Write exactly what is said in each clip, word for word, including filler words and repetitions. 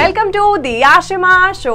Welcome to the Ashima show.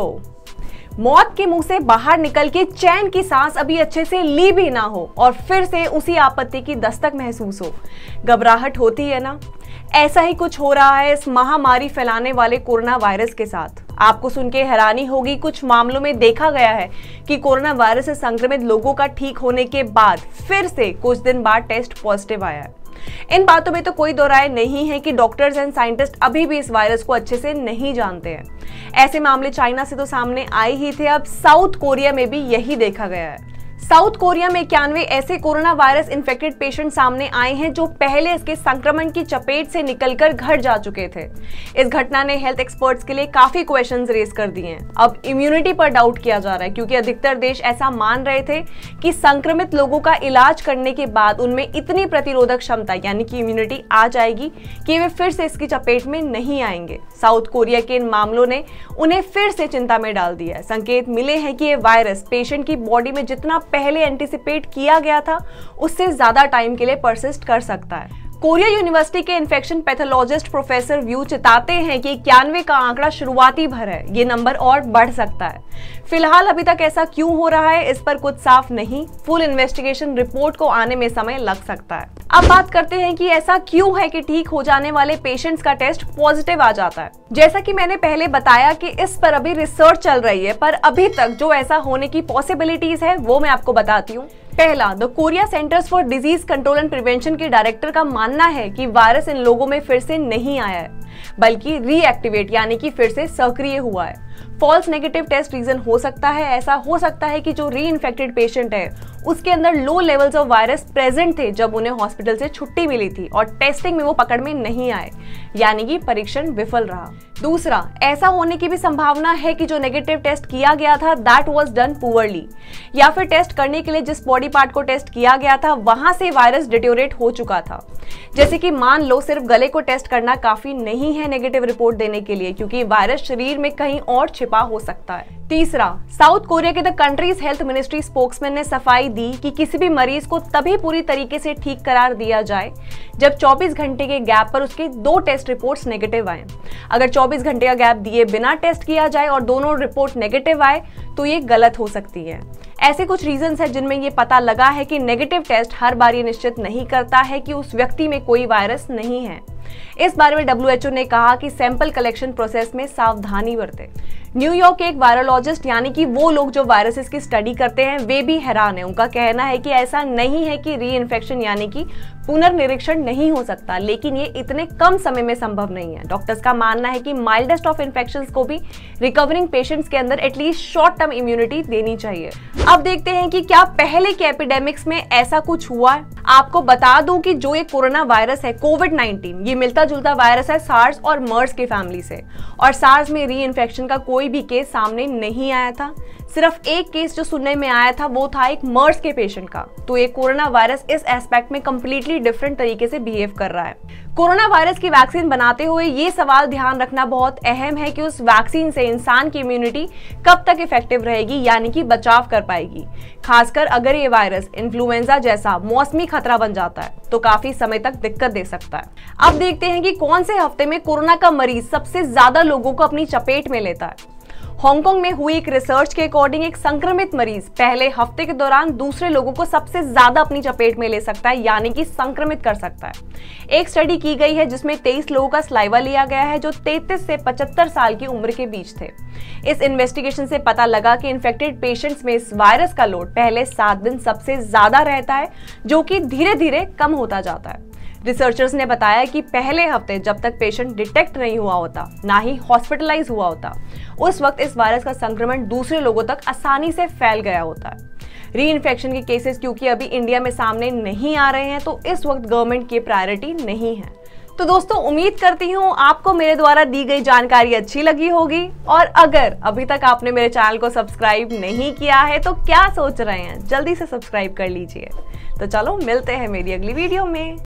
मौत के मुंह से बाहर निकल के चैन की सांस अभी अच्छे से ली भी ना हो और फिर से उसी आपत्ति की दस्तक महसूस हो, घबराहट होती है ना। ऐसा ही कुछ हो रहा है इस महामारी फैलाने वाले कोरोना वायरस के साथ। आपको सुन के हैरानी होगी, कुछ मामलों में देखा गया है कि कोरोना वायरस से संक्रमित लोगों का ठीक होने के बाद फिर से कुछ दिन बाद टेस्ट पॉजिटिव आया है। इन बातों में तो कोई दो राय नहीं है कि डॉक्टर्स एंड साइंटिस्ट अभी भी इस वायरस को अच्छे से नहीं जानते हैं। ऐसे मामले चाइना से तो सामने आए ही थे, अब साउथ कोरिया में भी यही देखा गया है। साउथ कोरिया में इक्यानवे ऐसे कोरोना वायरस इन्फेक्टेड पेशेंट सामने आए हैं जो पहले इसके संक्रमण की चपेट से निकलकर घर जा चुके थे। इस घटना ने हेल्थ एक्सपर्ट्स के लिए काफी क्वेश्चंस रेज कर दिए हैं। अब इम्यूनिटी पर डाउट किया जा रहा है, क्योंकि अधिकतर देश ऐसा मान रहे थे कि संक्रमित लोगों का इलाज करने के बाद उनमें इतनी प्रतिरोधक क्षमता यानी कि इम्यूनिटी आ जाएगी कि वे फिर से इसकी चपेट में नहीं आएंगे। साउथ कोरिया के इन मामलों ने उन्हें फिर से चिंता में डाल दिया है। संकेत मिले हैं कि ये वायरस पेशेंट की बॉडी में जितना पहले एंटिसिपेट किया गया था उससे ज्यादा टाइम के लिए परसिस्ट कर सकता है। कोरिया यूनिवर्सिटी के इन्फेक्शन पैथोलॉजिस्ट प्रोफेसर व्यू चिताते हैं कि इक्यानवे का आंकड़ा शुरुआती भर है, ये नंबर और बढ़ सकता है। फिलहाल अभी तक ऐसा क्यों हो रहा है इस पर कुछ साफ नहीं, फुल इन्वेस्टिगेशन रिपोर्ट को आने में समय लग सकता है। अब बात करते हैं कि ऐसा क्यों है कि ठीक हो जाने वाले पेशेंट्स का टेस्ट पॉजिटिव आ जाता है। जैसा कि मैंने पहले बताया कि इस पर अभी रिसर्च चल रही है, पर अभी तक जो ऐसा होने की पॉसिबिलिटीज है वो मैं आपको बताती हूँ। पहला, the Korea centers for disease control and prevention के डायरेक्टर का मानना है कि वायरस इन लोगों में फिर से नहीं आया है, बल्कि रीएक्टिवेट यानी कि फिर से सक्रिय हुआ है। फॉल्स नेगेटिव टेस्ट रीजन हो सकता है। ऐसा हो सकता है कि जो री इन्फेक्टेड पेशेंट है उसके अंदर low levels of virus present थे जब उन्हें हॉस्पिटल से छुट्टी मिली थी और टेस्टिंग में वो पकड़ में नहीं आए, यानी कि परीक्षण विफल रहा। दूसरा, ऐसा होने की भी संभावना है कि जो नेगेटिव टेस्ट किया गया था दैट वाज डन पुअरली, या फिर टेस्ट करने के लिए जिस बॉडी पार्ट को टेस्ट किया गया था वहां से वायरस डिटोरेट हो चुका था। जैसे कि मान लो सिर्फ गले को टेस्ट करना काफी नहीं है नेगेटिव रिपोर्ट देने के लिए, क्योंकि वायरस शरीर में कहीं और छिपा हो सकता है। तीसरा, साउथ कोरिया के the country's health ministry spokesman ने सफाई दी कि किसी भी मरीज को तभी पूरी तरीके से ठीक करार दिया जाए जब चौबीस घंटे के गैप पर उसके दो टेस्ट रिपोर्ट्स नेगेटिव आए। अगर चौबीस घंटे का गैप दिए बिना टेस्ट किया जाए और दोनों रिपोर्ट नेगेटिव आए तो ये गलत हो सकती है। ऐसे कुछ रीजंस हैं जिनमें ये पता लगा है कि नेगेटिव टेस्ट हर बार ये निश्चित नहीं करता है कि उस व्यक्ति में कोई वायरस नहीं है। इस बारे में डब्ल्यू एच ओ ने कहा कि सैंपल कलेक्शन प्रोसेस में सावधानी बरतें। न्यूयॉर्क के एक वायरोलॉजिस्ट यानी कि वो लोग जो वायरसेस की स्टडी करते हैं वे भी हैरान है। उनका कहना है कि ऐसा नहीं है कि री इन्फेक्शन यानी कि पुनर्निरीक्षण नहीं हो सकता, लेकिन ये इतने कम समय में संभव नहीं है। डॉक्टर्स का मानना है कि माइल्डेस्ट ऑफ इन्फेक्शंस को भी रिकवरिंग पेशेंट्स के अंदर एटलीस्ट शॉर्ट टर्म इम्यूनिटी देनी चाहिए। अब देखते हैं कि क्या पहले के एपिडेमिक्स में ऐसा कुछ हुआ है। आपको बता दूं कि जो ये कोरोना वायरस है कोविड नाइनटीन, ये मिलता जुलता वायरस है सार्स और मर्स के फैमिली से, और सार्स में री इन्फेक्शन का कोई भी केस सामने नहीं आया था। सिर्फ एक केस जो सुनने में आया था वो था एक मर्स के पेशेंट का। तो ये कोरोना वायरस इस एस्पेक्ट में कंप्लीटली डिफरेंट तरीके से बिहेव कर रहा है। कोरोना वायरस की वैक्सीन बनाते हुए ये सवाल ध्यान रखना बहुत अहम है कि उस वैक्सीन से इंसान की इम्यूनिटी कब तक इफेक्टिव रहेगी, यानी कि बचाव कर पाएगी। खासकर अगर ये वायरस इन्फ्लुएंजा जैसा मौसमी खतरा बन जाता है तो काफी समय तक दिक्कत दे सकता है। अब देखते हैं कि कौन से हफ्ते में कोरोना का मरीज सबसे ज्यादा लोगों को अपनी चपेट में लेता है। हांगकांग में हुई एक रिसर्च के अकॉर्डिंग एक संक्रमित मरीज पहले हफ्ते के दौरान दूसरे लोगों को सबसे ज्यादा अपनी चपेट में ले सकता है, यानी कि संक्रमित कर सकता है। एक स्टडी की गई है जिसमें तेईस लोगों का स्लाइवा लिया गया है जो तैंतीस से पचहत्तर साल की उम्र के बीच थे। इस इन्वेस्टिगेशन से पता लगा कि इन्फेक्टेड पेशेंट्स में इस वायरस का लोड पहले सात दिन सबसे ज्यादा रहता है, जो कि धीरे धीरे कम होता जाता है। रिसर्चर्स ने बताया कि पहले हफ्ते जब तक पेशेंट डिटेक्ट नहीं हुआ होता, ना ही हॉस्पिटलाइज हुआ होता, उस वक्त इस वायरस का संक्रमण दूसरे लोगों तक आसानी से फैल गया होता है। री इन्फेक्शन के केसेस क्योंकि अभी इंडिया में सामने नहीं आ रहे हैं तो इस वक्त गवर्नमेंट की प्रायोरिटी नहीं है। तो दोस्तों, उम्मीद करती हूँ आपको मेरे द्वारा दी गई जानकारी अच्छी लगी होगी, और अगर अभी तक आपने मेरे चैनल को सब्सक्राइब नहीं किया है तो क्या सोच रहे हैं, जल्दी से सब्सक्राइब कर लीजिए। तो चलो मिलते हैं मेरी अगली वीडियो में।